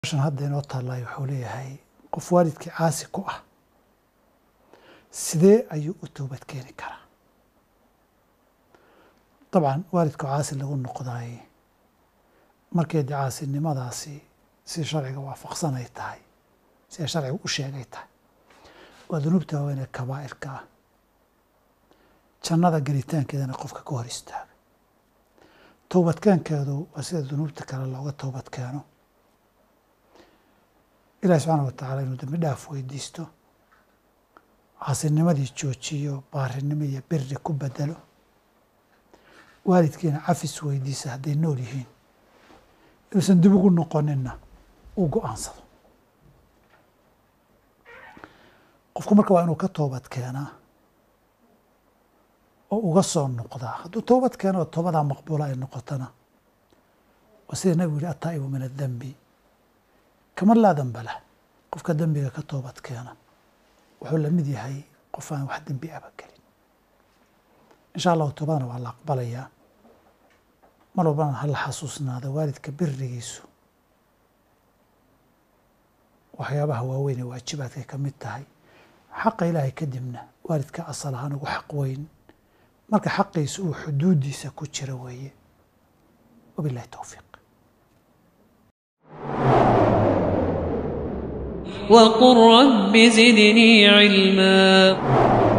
عشان هذا نوتها الله يحوليه هاي قف والدك عاسي كوه سيدي أيو التوبة كيني كرا طبعا والدك عاسي اللي هو النقضاي مركي عاسي إني ما داسي سي شرعي وافق سنة يتهاي سي شرعي وشيء يتهاي وذنوبته وين الكبائر كا كان هذا قريتان كذا نقفك كوريستاك توبة كان كذو وسيد ذنوبتك على الله توبة كانوا إلهي سبحانه وتعالى إنه دم داف ويديستو عاصرنمدي جوجيو بارنمية بر ku bedelo waalidkiina cafis weydiisa hadday nool yihiin inuusan dib ugu noqonina uu go'aansado qofku marka waa inuu ka toobad keenaa oo uga soo noqdaa hadduu toobad keeno oo toobadaa maqbuula ay noqotana waa sida nabigu yidhi attaa'ibu min addenbi kaman laa denba lah qofka dembiga ka toobad keena wuxuu la mid yahay qof aan wax dembi aba gelin insha allahu toobadana waa la aqbalayaa mar walbana ha la xasuusnaada waalidka birigiisu waxyaabaha waaweyn ee waajibaadkay ka mid tahay xaqa ilaahay kadibna waalidka asal ahaan ugu xaq weyn marka xaqiisu uu xuduudiisa ku jira weeye wabillahi towfiiq وقل رب زدني علما